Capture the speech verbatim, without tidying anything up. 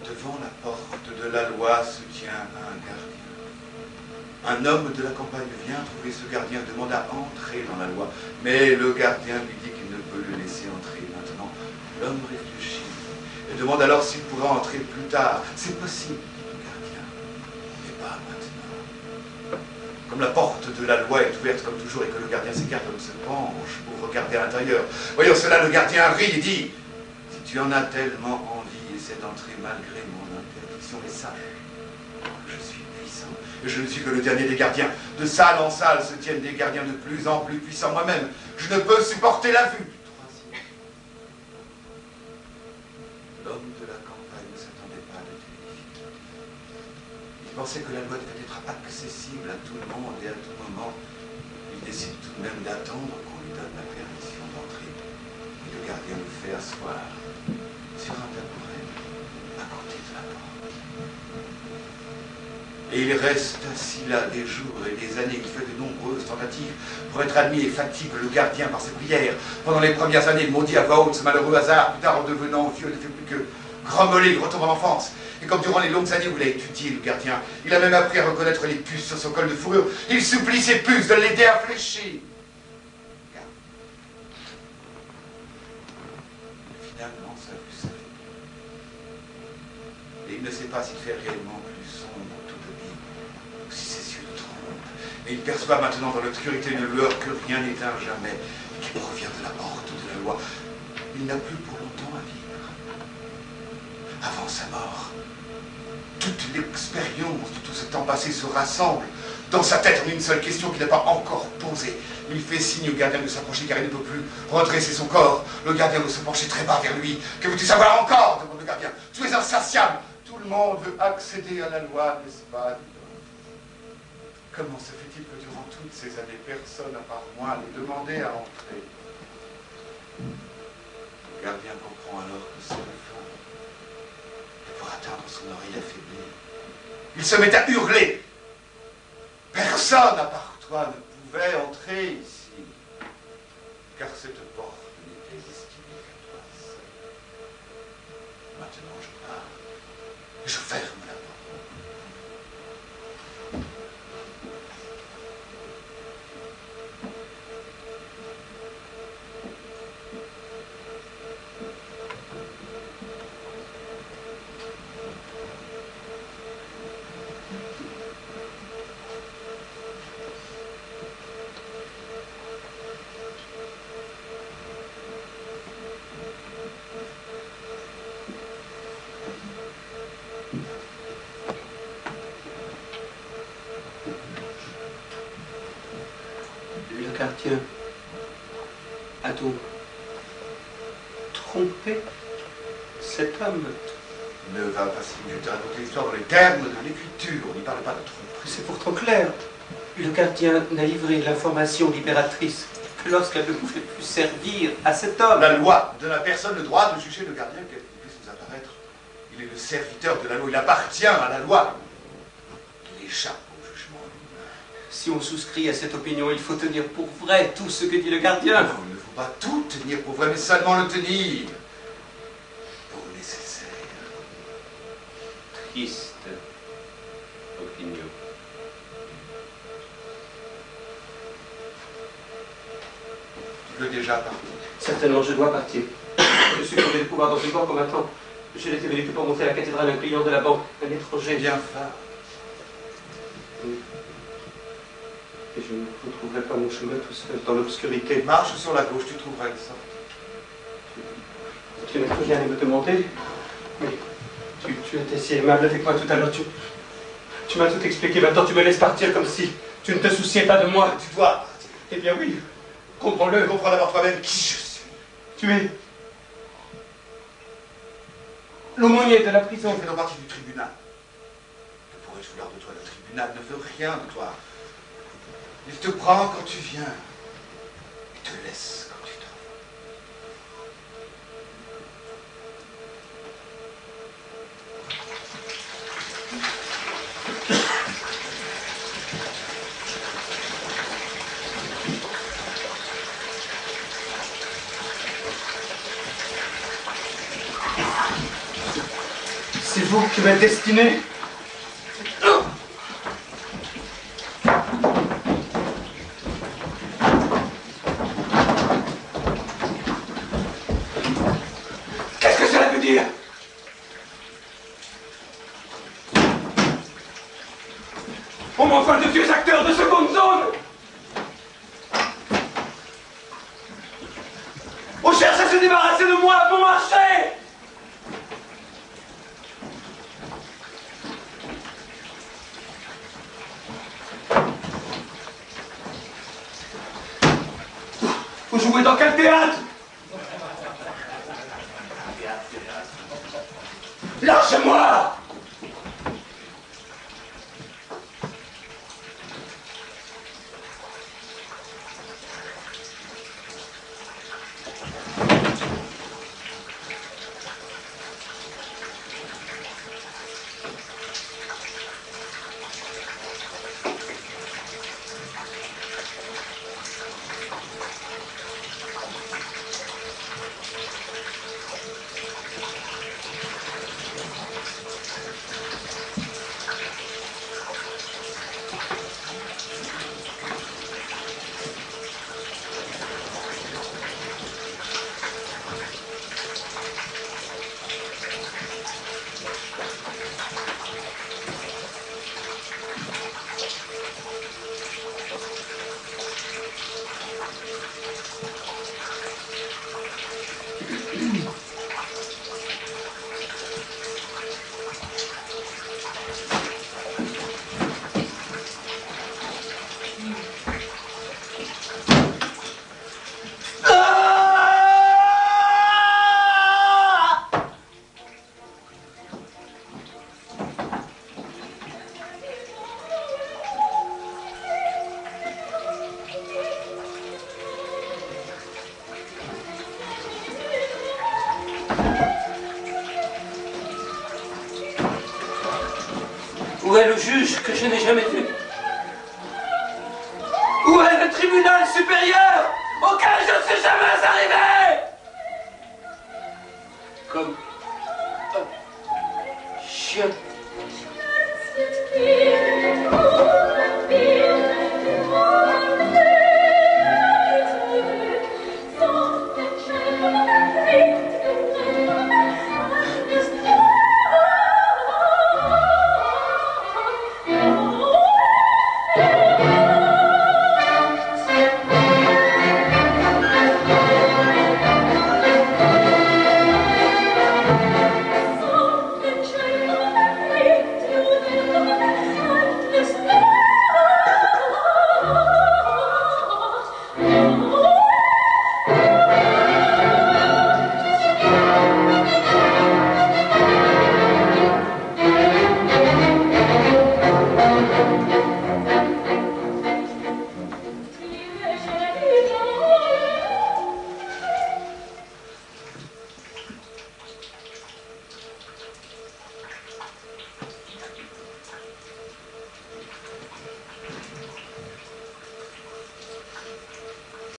devant la porte de la loi se tient un gardien. Un homme de la campagne vient trouver ce gardien, demande à entrer dans la loi. Mais le gardien lui dit qu'il ne peut le laisser entrer maintenant. L'homme réfléchit et demande alors s'il pourra entrer plus tard. C'est possible, dit le gardien, mais pas maintenant. Comme la porte de la loi est ouverte comme toujours et que le gardien s'écarte, l'homme se penche pour regarder à l'intérieur. Voyant cela, le gardien rit et dit: si tu en as tellement envie, essaie d'entrer malgré mon interdiction, et sache que je suis puissant. Et je ne suis que le dernier des gardiens. De salle en salle se tiennent des gardiens de plus en plus puissants. Moi-même, je ne peux supporter la vue. L'homme de la campagne ne s'attendait pas à de telles difficultés. Il pensait que la loi devait être accessible à tout le monde et à tout moment. Il décide tout de même d'attendre qu'on lui donne la permission d'entrer. Et le gardien le fait asseoir sur un tabouret à côté de la porte. Et il reste assis là des jours et des années. Il fait de nombreuses tentatives pour être admis et fatigue le gardien par ses prières. Pendant les premières années, il maudit à voix haute ce malheureux hasard. Plus tard, en devenant vieux, il ne fait plus que grommeler, il retombe en enfance. Et comme durant les longues années où il a étudié, le gardien, il a même appris à reconnaître les puces sur son col de fourrure, il supplie ses puces de l'aider à fléchir. Finalement, sa vue s'affaiblit. Et il ne sait pas s'il fait réellement plus sombre tout de vie, ou si ses yeux le trompent. Et il perçoit maintenant dans l'obscurité une lueur que rien n'éteint jamais, et qui provient de la porte de la loi. Il n'a plus pour longtemps à vivre. Avant sa mort, toute l'expérience de tout ce temps passé se rassemble dans sa tête en une seule question qu'il n'a pas encore posée. Il fait signe au gardien de s'approcher car il ne peut plus redresser son corps. Le gardien veut se pencher très bas vers lui. Que veux-tu savoir encore? Demande le gardien. Tu es insatiable. Tout le monde veut accéder à la loi, n'est-ce pas? Comment se fait-il que durant toutes ces années, personne, à part moi, n'ait demandé à entrer? Le gardien comprend alors que c'est le fond. Et pour atteindre son oreille affaiblie, il se met à hurler. Personne, à part toi, ne pouvait entrer ici, car cette porte n'était destinée qu'à toi seul. Maintenant, je pars et je ferme la porte. Gardien, a donc trompé cet homme? Ne va pas si mieux te raconter l'histoire dans les termes de l'écriture. On n'y parle pas de tromperie. C'est pourtant clair. Le gardien n'a livré l'information libératrice que lorsqu'elle ne pouvait plus servir à cet homme. La loi donne à personne le droit de juger le gardien quel qu'il puisse nous apparaître. Il est le serviteur de la loi. Il appartient à la loi. Il échappe. Si on souscrit à cette opinion, il faut tenir pour vrai tout ce que dit le gardien. Non, il ne faut pas tout tenir pour vrai, mais seulement le tenir pour nécessaire. Triste opinion. Tu veux déjà partir? Certainement, je dois partir. Je suis tombé de pouvoir dans une corps combattant. Je n'étais venu que pour montrer à la cathédrale un client de la banque, un étranger. Bien fait. Oui. Et je ne retrouverai pas mon chemin tout seul dans l'obscurité. Marche sur la gauche, tu trouveras une sorte. Tu n'as plus rien à me demander, mais tu, tu étais si aimable avec moi tout à l'heure. Tu, tu m'as tout expliqué, maintenant tu me laisses partir comme si tu ne te souciais pas de moi. Tu dois partir. Eh bien oui, comprends-le. Comprends d'abord toi-même qui je suis. Tu es l'aumônier de la prison. Je fais donc partie du tribunal. Que pourrais-je vouloir de toi? Le tribunal ne veut rien de toi. Il te prend quand tu viens et te laisse quand tu t'en C'est C'est vous qui m'êtes destiné. Qu'est-ce que cela veut dire? On m'envoie de vieux acteurs de seconde zone. On cherche à se débarrasser de moi pour marcher. Vous jouez dans quel théâtre? Lâchez-moi! Où est le juge que je n'ai jamais vu? Où est le tribunal supérieur auquel je ne suis jamais arrivé? Comme un chien